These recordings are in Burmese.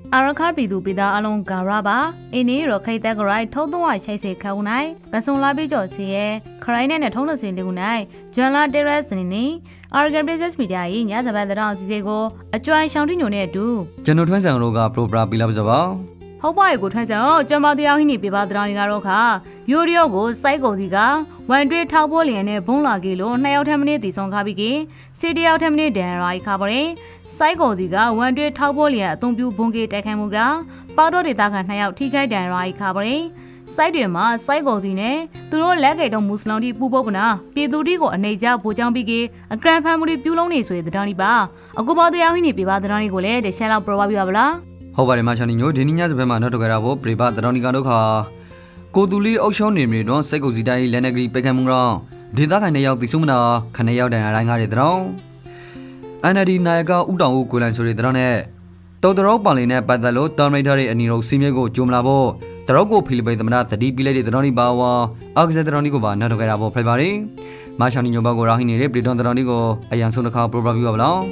อาราคาปีดูปีดาอารมณ์การาบาอินี่รถใครแต่กระไรท้องตัวใช้เสกเขาไหนกระทรวงลาบิจอดเสียใครเนี่ยท้องตัวเสียเร็วไหนจวนลาเดรสนี่อาร์แกนเบสมีดีอีเนี่ยจะไปแต่เราสิเจโกจวนช่างที่อยู่เนี่ยดูจันทร์ทุ่งสังโรกาโปรปราปีลาบจะบ่เขาบอกกูท่านเจ้าจำมาที่เอาหินี่ปีบาตรานิการอค่ะยูริโอกูไซโกซีกาวันด้วยท้าวโบเลียนเนี่ยบงลากิโลนายเอาทำมันตีส่งข้าบิกิซีดีเอาทำมันเดนไรข้าบริไซโกซีกาวันด้วยท้าวโบเลียตรงพิวบงกีแต่แค่มุกราป้าโดดิตากันนายเอาที่ใกล้เดนไรข้าบริไซเดียมาไซโกซีเนี่ยตัวเล็กไอ้ตรงมุสลิมที่ผู้บอกนะปีดูดีกว่าในเจ้าผู้จังบิกิกรานพามุริพิวลงนี่สวยแต่ตอนนี้บ้ากูบอกที่เอาหินี่ปีบาตรานิกูเลยเดี๋ยวเชลล์โปรบาบิบลาဟုတ်ပါတယ်မချာနီညိုဒီနေ့ညစပယ်မှာနောက်တော့ကြတာဖို့ပြပတရောနီကန်တို့ခါကိုတူလီအောက်ရှောင်းနေမြေတော့စိတ်ကိုစီတိုင်းလက်နက်ကလေးပိတ်ခံမှုတော့ဒေသခံတွေရောက်သိဆုံးမနာခနဲ့ရောက်တဲ့အတိုင်းကားတွေတောင်း NLD နိုင်ကဥတောင်ဦးကိုလန်ဆိုတဲ့တောင်းနဲ့တော်တော်ပေါင်လေးနဲ့ပတ်သက်လို့တာမိထားတဲ့အနီရောစီမြဲကိုဂျုံလာဖို့တရောကိုဖိလိပိသမနာသတိပြလိုက်တဲ့တောင်းဒီပါဝါအောက်ကစားတောင်းဒီကိုပါနောက်တော့ကြတာဖို့ဖိပါတယ်မချာနီညိုဘောကိုရာဟိနေတဲ့ပြည်တော်တောင်းဒီကိုအရန်ဆုံးတစ်ခါပရိုဂရမ်ပြပါလား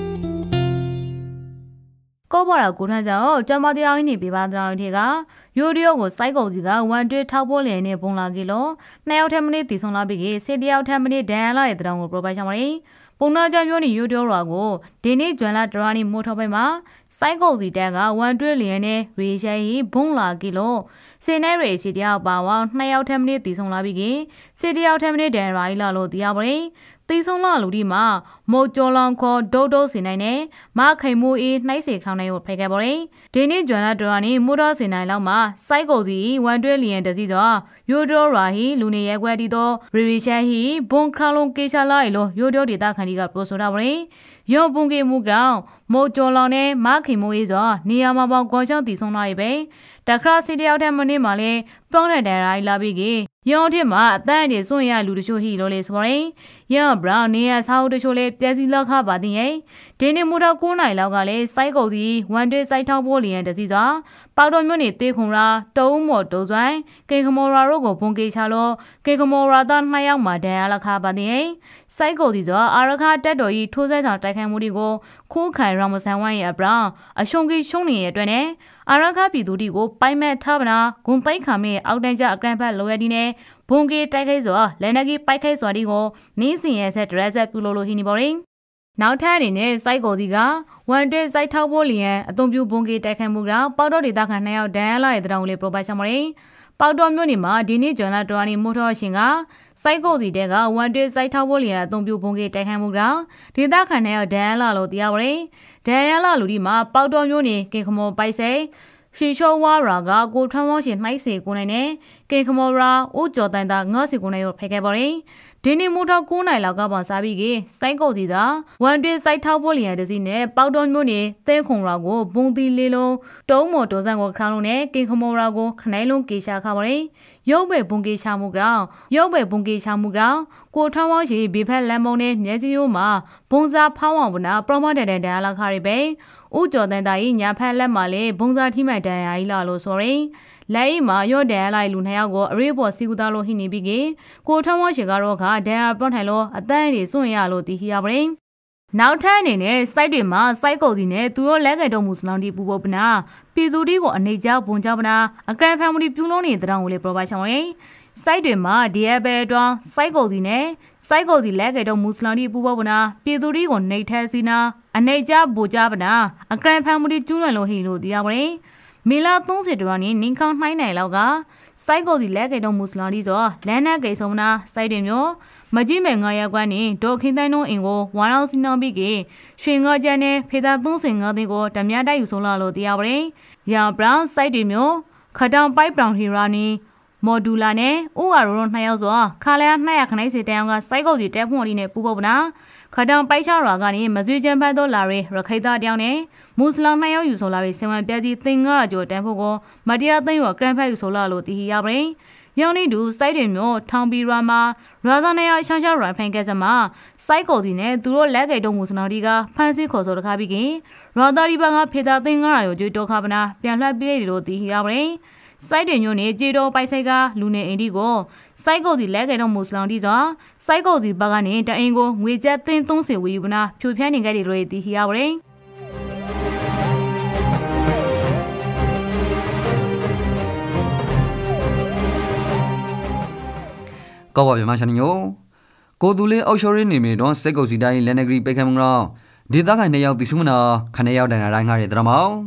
ก็บอกเรากูท่านเจ้าจำมาที่เอาหินี่ปีบาตราทีกายูริโอกูไซโกซีกาวันด้วยท้าวโบเลียนเนี่ยบงลากิโลนายเอาทำมันตีส่งลาบิกิเสียดีเอาทำมันแดนลาตรางกูโปรไปช่างมันปุ่นน่าจะมียูริโอเรากูเดี๋ยวนี้จวนลาตรานี่มุทอไปมาไซโกซีแต่กาวันด้วยเลียนเนี่ยรีใช้บงลากิโลเสียในเรื่องเสียดีเอาบ่าว่านายเอาทำมันตีส่งลาบิกิเสียดีเอาทำมันแดนไรลาโลตีเอาไปตีส่งลาลูดีมาโมจลองคอโดโดสินายเนี่ยมาไข่มูอีไนเสกข้างในหัวเพกบริเดนี่จวนลาตรานี่มูดอสินายแล้วมาไซโกซีวันด้วยเลียนเดซิจ้ายูโดราฮีลูเนียกว่าดีโตรีเชฮีบงคราลงเกชาไลโลยูโดดีตาคันดีกับโปรโซดาบริยอบุงเกมูกาวโมจลองเนี่ยมาไข่มูอีจ้านี่ยามาบอกกอช่างตีส่งลาอีเป้แต่คราสิเดียวแทมันนี่มาเลยปล้องแต่ไรลาบิกียอที่มาแต่เดี๋ยวส่วนใหญ่ลูดโชฮีโลเลสบริยอบราวเนี่ยสาวดโชเลเปซิลาคาบาดีเอเดนี่มูดากูไหนแล้วก็เลยไซโกซีวันด้วยไซท้าวโบเลียนเดซิจ้าปาวดอนนี่เตะคงราโตหมดโตจวนเกขโมราโรโกบงเกชาโลเกขโมราตานไม่ยังมาเดียราคาบาดีเอไซโกซีจ้าอาราคาเด็ดโดยทุเรศจากใจแข็งมูดิโกคู่ไข่รามสังวันยับราวอชงกีชงนี่ด้วยเนี่ยอาราคาปีดูดีโกไปแม่ทับนะกุนไตขามีเอาแดงจากแกรนแพลโลยดีเนี่ยบงกีไตไข่สัวและนักกีไปไข่สัวดีโกนี่สิ่งเสร็จเรซปูโลโลฮินิบอริงနောက်ထပ်အနေနဲ့စိုက်ကိုစီကဝန်တွဲစိုက်ထောက်ဖို့လျင်အသုံးပြုဘုံကေတိုက်ခိုက်မှုကပေါက်တော့ဒေသခံ2ယောက်ဒဏ်ရာလာတဲ့တောင်လေးပရိုပိုက်ချမရင်းပေါက်တော်မျိုးနေမှာဒီနေ့ဂျွန်လာတော်နီမိုထောရှင်ကစိုက်ကိုစီတဲ့ကဝန်တွဲစိုက်ထောက်ဖို့လျင်အသုံးပြုဘုံကေတိုက်ခိုက်မှုကဒေသခံ2ယောက်ဒဏ်ရာလာလို့တရားပါရယ်ဒဏ်ရာလာလူဒီမှာပေါက်တော်မျိုးနေကေခမောပိုက်စိရှိချိုဝါရာကကိုထွန်းဝရှင်နှိုက်စီကိုနိုင်နဲ့ကေခမောရာဦးကျော်တိုင်တာငါစီကိုနိုင်ကိုဖဲခဲ့ပါရယ်ဒီနေ့မိုထော9နိုင်လောက်ကပါစားပြီးကစိုက်ကုတ်စီသာဝန်တွဲစိုက်ထောက်ဖို့လျင်တစီနဲ့ပေါက်တော်မျိုးနေသဲခုံရာကိုဘုံတီလေးလုံးတုံးမော်တုံးဆန်းကိုခါလုံးနဲ့ကေခမောရာကိုခနိုင်လုံးကေရှာခါပါရယ်ရုပ်ပဲဘုံကေချမှုကောင်ကိုထောင်းဝရှိဘေဖက်လမ်းမုံနဲ့မျက်စိရိုးမှာဘုံစားဖောင်းအောင်ဗနာပရမတန်တန်လာခါရီပဲဥကျော်တန်တာကြီးညာဖက်လက်မှာလေဘုံစားထိမိုက်တန်ရာကြီးလာလို့ဆိုရင်လက်အိမှာရော့ဒန်လိုက်လူ2ယောက်ကိုအရေးပေါ်စီကူသားလို့ဟိနေပြီးကိုထောင်းဝရှိကတော့ခါဒန်ယာပလော့ထိုင်လို့အတန်းတွေစွန့်ရလို့တီဟီယာပရင်နောက်ထပ်အနေနဲ့စိုက်တွေမှာစိုက်ကုတ်စီနဲ့သူတို့လက်ကြိုက်တော့မူစလောင်တီပူပုတ်ပနာပြည်သူတွေကိုအနေကြဘုံကြပနာအကရန်ဖမ်မလီပြူလုံးနေတဲ့တောင်ကိုလေပရိုပိုက်ချောင်းရင်စိုက်တွေမှာဒီအဘဲတွန်းစိုက်ကုတ်စီနဲ့စိုက်ကုတ်စီလက်ကြိုက်တော့မူစလောင်တီပူပုတ်ပနာပြည်သူတွေကိုနှိတ်ထဲစီနာအနေကြဘိုကြပနာအကရန်ဖမ်မလီကျူးလွန်လို့ဟီလို့တရားပါရင်မီလာ30တောင်နေနင်းခေါင်းနှိုင်းနိုင်လောက်ကစိုက်ကိုစီလက်ကေတော့မူစလန်ဒီဆိုလန်နာကေဆုံမနာစိုက်တယ်မျိုးမကြီးမဲ့ငါရက်ကွမ်းနေဒေါ်ခင်းတိုင်းတို့အင်ကိုဝါရောင်းစီနောင်းပြီးကရွှေငါကျန်းနဲ့ဖေသာ35သိန်းကိုဓမြတိုက်ယူဆုံးလာလို့တရားပါရင်ရာဘရောင်းစိုက်တယ်မျိုးခတောင်ပိုက်ပရောင်ဟီရာနီမော်ဒူလာနဲ့ဥအာရို2ယောက်ဆိုခါလဲ200ခနိုင်စီတန်အောင်ကစိုက်ကိုစီတဲဖွင့်လေးနဲ့ပူပုတ်ပနာခတောင်ပိုက်ချရာကနေမဇွေချန်ဖတ်တော့လာရရခိတာတောင်းနဲ့မူစလန်2ယောက်ယူဆိုလာပြီးဆင်ဝန်ပြကြီးသင်္ကာကျော်တန်းဖို့ကိုမတရားသိမ်းရဂရန်ဖတ်ယူဆိုလာလို့တီဟီယာပရင်ယောင်နေတူစိုက်တယ်မျိုးထောင်ပီရာမာရာသာနေရရှောင်းရှောင်းရန်ဖန်ကဲစမှာစိုက်ကိုစီနဲ့သူတို့လက်ကေတုံးမူစနော်ဒီကဖန်စီခေါ်ဆိုတခါပြီးခင်ရာသာဒီဘကဖေတာသင်္ကာရောကျွေးတော့ခပနာပြန်လှပ်ပြေးလို့တီဟီယာပရင်စိုက်တယ်ညိုနေကြေတော်ပိုက်ဆိုင်ကလူနေအင်ဒီကိုစိုက်ကုတ်စီလက်ကေတော့မူစလောင်ဒီဆိုစိုက်ကုတ်စီဘက်ကနေတအင်ကိုငွေကျပ်သိန်း30ဝေယူပနာဖြိုဖျက်နေကြတယ်လို့တီဟီယာပရင်ကောက်ပါပြမချန်ညိုကိုတူလေးအောက်ရှော်ရင်းနေမီတော့စိတ်ကုတ်စီတိုင်းလက်နက်ဂရီပိတ်ခံမှုတော့ဒေသခံ2ယောက်တိစုမနာခနဲ့ရောက်တန်တာတိုင်းငါတဲ့တရမောင်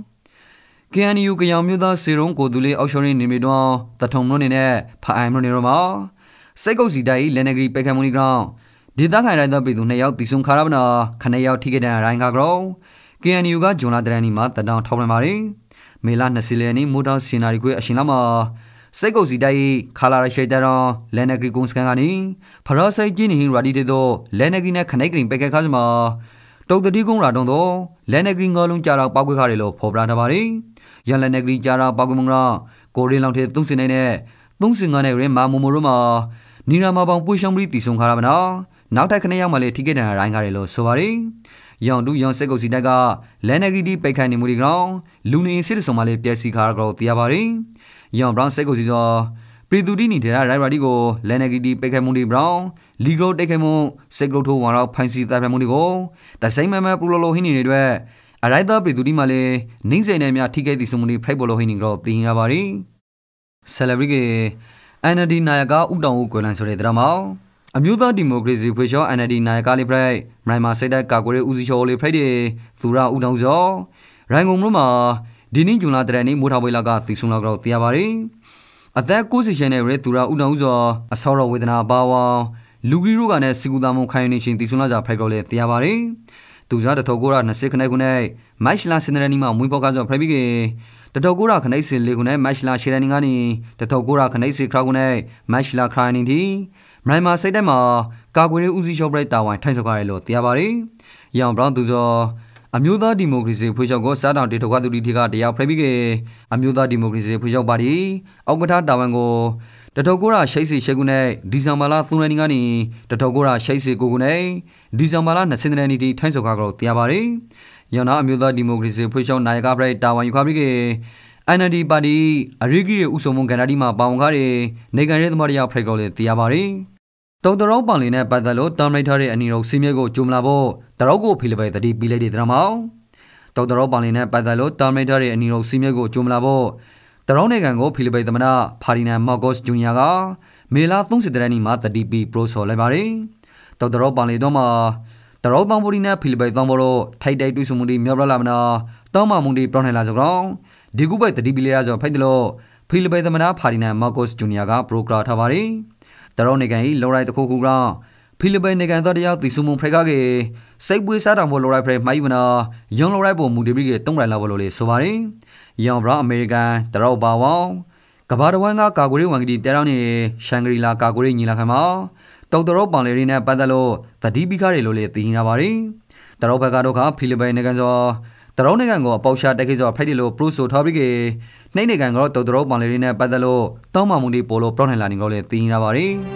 KNU ကရောင်မျိုးသားစေရုံကိုတူလေးအောက်ရှော်ရင်းနေမီတော့တထုံမလို့နေနဲ့ဖအိုင်မလို့နေတော့မောင်စိတ်ကုတ်စီတိုင်းလက်နက်ဂရီပိတ်ခံမှုကြောင့်ဒေသခံတိုင်းတော့ပြည်သူ2ယောက်တိစုခါရမနာခနဲ့ရောက်ထိခဲ့တဲ့တိုင်းငါကြော KNU ကဂျွန်လာတရန်နီမှာတတောင်ထောက်ပြန်ပါတယ်မေလာ20ရက်နေ့မိုးတောင်စီနာရီခွေအရှင်လာမှာစိတ်ကုတ်စီတိုင်းခါလာရရှိတဲ့တော့လက်နက်ဂရီကုန်းစကန်ကနေဖရော့ဆိုင်ကြီးနေရာဒီတဲ့တော့လက်နက်ဂရီနဲ့ခနဲ့ဂရီပိတ်ခါစမှာတုတ်တိကုန်းရာတုံးတော့လက်နက်ဂရီငေါလုံးကြတော့ပောက်ခွေခါတယ်လို့ဖော်ပြထားပါတယ်ရန်လက်နက်ဂရီကြတော့ပောက်ခွေမုံတော့ကိုရီလောင်ထဲ30နဲ့35နဲ့ရင်မာမိုမိုတို့မှာနီရာမပေါင်ပွေရှောင်းပြီးတီဆုံခါရပါနော်နောက်ထပ်ခနဲ့ရောက်မှလေထိခဲ့တဲ့ရိုင်းကားတယ်လို့ဆိုပါတယ်ရောင်တူရောင်စိတ်ကုတ်စီတိုက်ကလက်နက်ဂရီတီပိတ်ခိုင်နေမှုတွေကြောင့်လူနေစစ်တဆုံမှလေပျက်စီးခါကြောတရားပါတယ်ရောင်ဘရောင်းစိတ်ကုတ်စီသောပရီတူတီနေတဲ့ရိုင်ရာဒီကိုလက်နက်ဂရီတီပိတ်ခိုင်မှုတွေဘရောင်းလီဂရိုတိတ်ခိုင်မှုစိတ်ကုတ်ထိုးဝါတော့ဖိုင်စီတပ်ဖက်မှုတွေကိုတစိမ့်မပူလိုလိုဟင်းနေတဲ့အတွက်အရိုက်သားပရီတူတီမှလေနှင်းစိန်နဲ့များထိခဲ့သည့်စုံမှုတွေဖိုက်ပေါ်လိုဟင်းနေကြောသိနေရပါတယ်ဆယ်လဘရီကေNLD နာယကဥတောင်ဦးကွယ်လန်ဆိုတဲ့ဒရမောင်အမျိုးသားဒီမိုကရေစီဖွဲ့ချော NLD နာယကလေးဖရိုက်မြန်မာစိတ်တက်ကာကွယ်ရေးဦးစီးချုပ်လေးဖရိုက်တဲ့သူရဦးတောင်စောရိုင်ငုံမြို့မှာဒီနေ့ဂျွန်လာတရနေ့မိုးထားပွဲလာကသီဆုံလောက်တော့တရားပါတယ်အသက်90ရှင်းတဲ့ရဲသူရဦးတောင်စောအစောရဝေဒနာပါဝါလူကြီးတို့ကနဲ့စီကူသားမုံခိုင်နေရှင်သီဆုံလာကြဖရိုက်ကောလေးတရားပါတယ်သူစားတထောက်ကိုရ20ခနဲ့ခုနဲ့မိုက်ရှလာစင်ဒရနီမှာမွေးပေါ်ကကြောဖရိုက်ပြီးကေတထောက်ကိုရခနဲ့စင်လေးခုနဲ့မိုက်ရှလာရှေရနီကနေတထောက်ကိုရခနဲ့စခရာခုနဲ့မိုက်ရှလာခရိုင်နေတီမြန်မာစိတ်တက်မှာကာကွယ်ရေးဦးစီးချုပ်ပရိတာဝန်ထိုင်ဆောက်ကြရလို့တရားပါတယ်။ရောင်ဘရောင်းသူစောအမျိုးသားဒီမိုကရေစီဖွဲ့ချုပ်ကိုစားတောင်တေထောက်သူတီတီကတရားဖရိုက်ပြီးကအမျိုးသားဒီမိုကရေစီဖွဲ့ချုပ်ပါတီအောက်ကထားတာဝန်ကိုတထောက်ကိုရရှိတ်စီရှိကုနဲ့ဒီဇင်ဘာလ3ရက်နေ့ကနေတထောက်ကိုရရှိတ်စီ9ခုနဲ့ဒီဇင်ဘာလ20ရက်နေ့ထိထိုင်ဆောက်ကြတော့တရားပါတယ်။ရောင်နာအမျိုးသားဒီမိုကရေစီဖွဲ့ချုပ်နိုင်ကပရိတာဝန်ယူခပြီးကNLD ပါတီအရိဂီရဲ့ဥဆောင်မှုကဏ္ဍဒီမှာပါဝင်ကားတဲ့နေကန်ရဲသမားတယောက်ဖရိုက်ကောလေးတရားပါတယ်။တောင်တရောပန်လီနဲ့ပတ်သက်လို့တာမလိုက်ထားတဲ့အနီရောစီးမြဲကိုဂျုံလာဖို့တရောကိုဖိလပဲတတိပြီးလိုက်တဲ့ဒရမောင်။တောင်တရောပန်လီနဲ့ပတ်သက်လို့တာမလိုက်ထားတဲ့အနီရောစီးမြဲကိုဂျုံလာဖို့တရောနေကန်ကိုဖိလပဲသမနာဖာဒီနန်မော့ကော့စ်ဂျူနီယာကမေလာ30ရက်နေ့မှာတတိပြီးပရိုဆော်လိုက်ပါတယ်။တောင်တရောပန်လီတော့မှာတရောတောင်ပိုဒီနဲ့ဖိလပဲတောင်ပိုလို့ထိုက်တိုက်တွေ့ဆုံမှုတွေမြောက်လာမနာတောင်းမှမှုတွေပြောင်းနေလာကြတော့ဒီကုပိုက်တတိပီလေရာကြောင့်ဖိုက်တယ်လို့ဖိလစ်ပိုင်သမနာဖာဒီနန်မာကိုစ်ဂျူနီယာကပရိုဂရာထားပါတယ်။တရောနေကန်ဤလော်ရိုက်တခုခုကဖိလစ်ပိုင်နေကန်တော်တရားတီစုံမဖရိုက်ကကေစိတ်ပွေးစားတောင်ဖို့လော်ရိုက်ဖရိုက်မိုင်းမနာယုံလော်ရိုက်ပေါ်မူဒီပီကေတုံးလိုက်လာဖို့လို့လေဆိုပါတယ်။ယောင်ဘရာအမေရိကန်တရောပါဝေါကဘာတဝမ်ကကာကွယ်ရေးဝန်ကြီးတဲတောင်းနေတဲ့ရှန်ဂရီလာကာကွယ်ရေးညီလာခံမှာတောက်တရောပန်လေရီနဲ့ပတ်သက်လို့တတိပိခါတွေလို့လေသိနေပါတယ်။တရောဘက်ကတော့ဖိလစ်ပိုင်နေကန်စောတရောနေကန်ကိုအပေါရှာတက်ခဲ့စောဖိုက်တယ်လို့ပရိုဆိုထားပြီးကေနှိမ့်နေကန်ကတော့တောက်တရောပန်လေရီနဲ့ပတ်သက်လို့တောင်းမှမှုဒီပိုလို့ပြောင်းနိုင်လာနေတော့လေသိနေပါတယ်။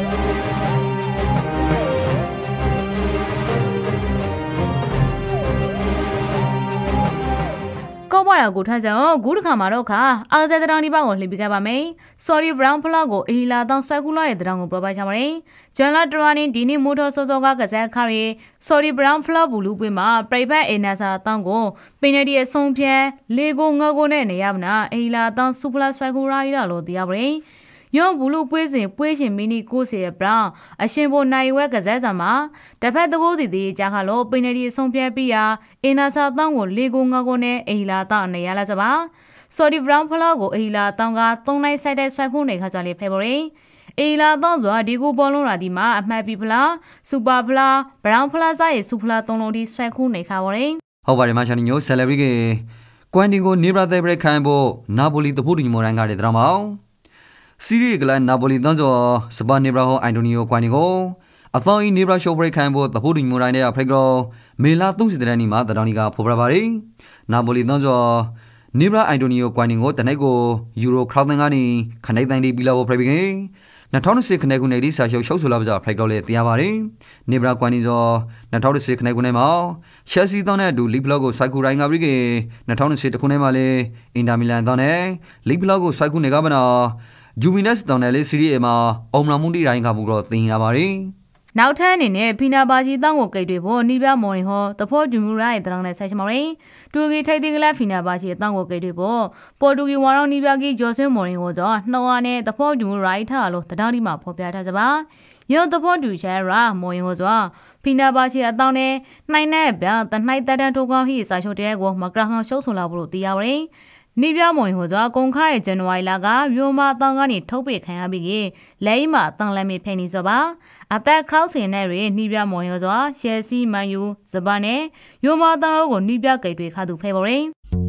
ကောပွားတာကိုထားကြအောင်ဂူးတစ်ခါမှာတော့ခါအာဇာတတောင်ဒီပေါက်ကိုလှည့်ပြခဲ့ပါမယ်။ Sorry Brown ဖလောက်ကိုအီလာတောင်ဆွဲကူလာရဲ့တောင်ကိုပြပချပါတယ်။ဂျန်လာတရာနီဒီနီမိုတော်စောစောကကစားခါရီ Sorry Brown ဖလောက်ဘူးလူပွေးမှာပရိဖက်အေနာစာတောင်ကိုပင်နေဒီအဆုံးဖြန်းလေကိုငေါကိုနဲ့နေရမနာအီလာတောင်စူပလာဆွဲကူရာရီလို့သိရပါတယ်။ယောဘူးလူပွေးစဉ်ပွေးရှင်မီနီကိုစီရဲ့ဘရောင်းအရှင်ဘိုနိုင်ဝဲကစားစာမှာတစ်ဖက်တကိုးစီတီကြာခါလို့ပင်နေဒီအဆုံးဖြန်းပြီးရာအေနာစာတောင်ကိုလေကိုငေါကိုနဲ့အီလာတောင်နေရလာစပါSorry Brown ဖလောက်ကိုအီလာတောင်က3နိုင်ဆိုင်တဲ့ဆွဲခုနေခါကြလေဖဲပေါ်ရင်အီလာတောင်စွာဒီကိုပေါ်လုံးလာဒီမှာအမှတ်ပြီဖလားစူပါဖလားဘရောင်းဖလားစားရဲ့စူဖလား3လုံးဒီဆွဲခုနေခါပေါ်ရင်ဟုတ်ပါတယ်မချာနီညိုဆယ်လဘရီကေကွမ်တီကိုနေဘရာသေဘရက်ခိုင်ဖို့နာပိုလီတဖို့တူညီမော်ရန်ကတဲ့ဒရမောင်စီရီကလန်နာပိုလီတန်းစောစပါနေဘရာဟိုအန်တိုနီယိုကွမ်တီကိုအသောင်းဤနေဘရာရှိုဘရက်ခိုင်ဖို့တဖို့တူညီမော်ရန်တဲ့ဖရက်ကောမေလာ30ရက်နေ့မှာတတော်နီကဖော်ပြပါတယ်နာပိုလီတန်းစောနေဘရာအန်တိုနီယိုကွမ်နီကိုတနိုက်ကိုယူရိုခရောင်းသန်းကနေခနိုင်တိုင်းတီပြီးလာဖို့ဖရိုက်ပြီး2010ခနဲ့ခုနှစ်ဒီစာရှုပ်ရှုပ်ဆိုလာကြဖရိုက်ကောက်လေတရားပါတယ်နေဘရာကွမ်နီစော2010ခနဲ့ခုနှစ်မှာရှယ်ဆီတောင်းတဲ့အတူလီဘလော့ကိုစိုက်ကူရိုင်းကပြီးကေ2010ခုနှစ်မှာလေအင်တာမီလန်တောင်းတဲ့လီဘလော့ကိုစိုက်ကူနေကမနာဂျူမီနက်စ်တောင်းတဲ့လေစီရီအမှာအောင်မလာမှုတီရိုင်းကမှုတော့သိနေတာပါတယ်နောက်ထပ်အနေနဲ့ဖီနာပါချီတောင်းကိုကိတ်တွေဖို့နီးပြမော်ရင်ဟောတဖို့ဂျူမူရာရဲ့တရောင်းနဲ့ဆိုင်ချမော်ရင်တူဂီထိုက်တိကလာဖီနာပါချီတောင်းကိုကိတ်တွေဖို့ပေါ်တူဂီဝါရောင်းနီးပြကြီးဂျော်ဆွင်းမော်ရင်ဟောစောနှောအားနဲ့တဖို့ဂျူမူရာရဲ့ထားလို့တတောင်းဒီမှာဖော်ပြထားကြပါယောတဖို့တူချဲရာမော်ရင်ဟောစောဖီနာပါချီအတောင်းနဲ့နှိုင်းနဲ့ပြတနှိုက်တတန်ထိုးကောင်းဟိစာချိုတဲကိုမကရဟောင်းရှုပ်ဆုံလာဖို့တီးရရင်နီးပြမော်ရင်ဟောစောကုန်ခါရဲ့ဇန်နဝါရီလကမြို့မတောင်းကနေထုတ်ပေခံရပြီးလဲအိမ်မှာတောင်းလက်မီဖိနေစောပါအသက်ခရောက်စင်နဲ့တွေနှီးပြမော်ရောစွာရှယ်စီမန်ယူဇပန်နဲ့ယိုမာတန်တို့ကိုနှီးပြကိတ်တွေခါသူဖဲပေါ်ရင်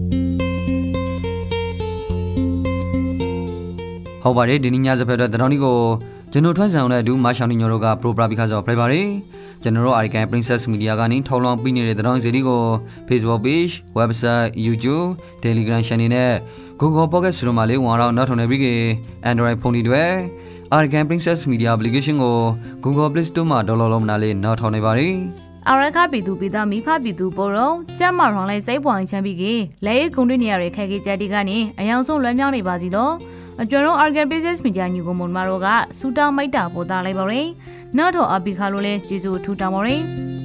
ဟုတ်ပါတယ်ဒီနေ့ညစဖက်တော့တတော်နီကိုကျွန်တော်ထွန်းဆောင်တဲ့အတူမရှောင်းနေညိုတို့ကပရိုပရာဘီခါဆိုပြပါတယ်ကျွန်တော်တို့ Arican Princess Media ကနေထောက်လောင်းပြီးနေတဲ့တတော်စီဒီကို Facebook Page, Website, YouTube, Telegram Channel နဲ့ Google Podcast တို့မှာလေးဝင်တော့နောက်ထုံနေပြီး Android ဖုန်းတွေ Arican Princess Media Application ကို Google Play Store မှာဒေါ်လာလုံးမနာလေးနောက်ထောင်နေပါရီအရခပီတူပီတာမိဖပီတူပေါ်တော့ကျမရောင်းလိုက်စိတ်ပွားချမ်းပြီးလဲကုန်းတွေနေရတဲ့ခဲခဲကြက်တီကနေအယောင်ဆုံးလွှမ်းမြောက်နေပါစီတော့ကျွန်တော် Arican Princess Media ညကိုမွန်မာတို့ကစူတာမိုက်တာပို့တာလိုက်ပါရင်နောက်တော့အပီခါလိုလဲကျေးဇူးထူတောင်းပါရင်